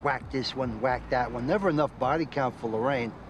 whack this one, whack that one. Never enough body count for Lorraine.